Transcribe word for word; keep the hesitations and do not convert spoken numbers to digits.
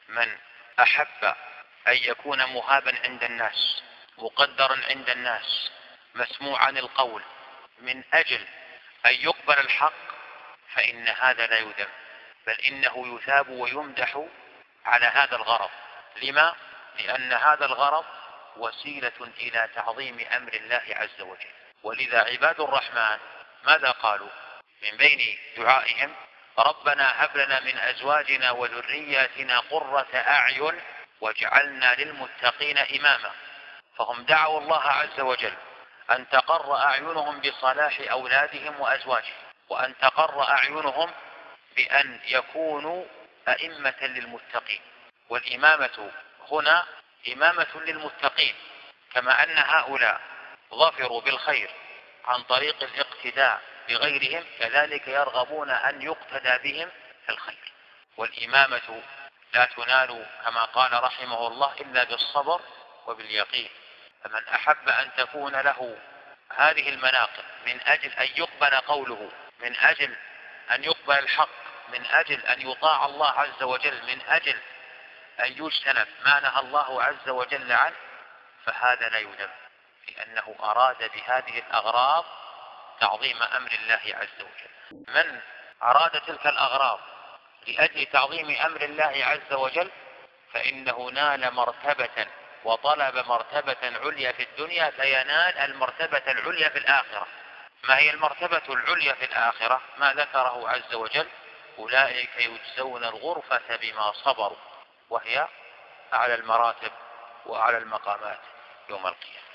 من أحب أن يكون مهابا عند الناس، مقدرا عند الناس، مسموعا القول، من أجل أن يقبل الحق، فإن هذا لا يذم، بل إنه يثاب ويمدح على هذا الغرض. لما؟ لأن هذا الغرض وسيلة إلى تعظيم أمر الله عز وجل. ولذا عباد الرحمن ماذا قالوا من بين دعائهم؟ ربنا هب لنا من أزواجنا وذرياتنا قرة أعين واجعلنا للمتقين إماما. فهم دعوا الله عز وجل أن تقر أعينهم بصلاح أولادهم وأزواجهم، وأن تقر أعينهم بأن يكونوا أئمة للمتقين. والإمامة هنا إمامة للمتقين، كما أن هؤلاء ظفروا بالخير عن طريق الاقتداء بغيرهم، كذلك يرغبون أن يقتدى بهم في الخير. والإمامة لا تنال كما قال رحمه الله إلا بالصبر وباليقين. فمن أحب أن تكون له هذه المناقب من أجل أن يقبل قوله، من أجل أن يقبل الحق، من أجل أن يطاع الله عز وجل، من أجل أن يجتنب ما نهى الله عز وجل عنه، فهذا لا يذم، لأنه أراد بهذه الأغراض تعظيم أمر الله عز وجل. من أراد تلك الأغراض لأجل تعظيم أمر الله عز وجل فإنه نال مرتبة وطلب مرتبة عليا في الدنيا، فينال المرتبة العليا في الآخرة. ما هي المرتبة العليا في الآخرة؟ ما ذكره عز وجل: أولئك يجزون الغرفة بما صبروا، وهي أعلى المراتب وأعلى المقامات يوم القيامة.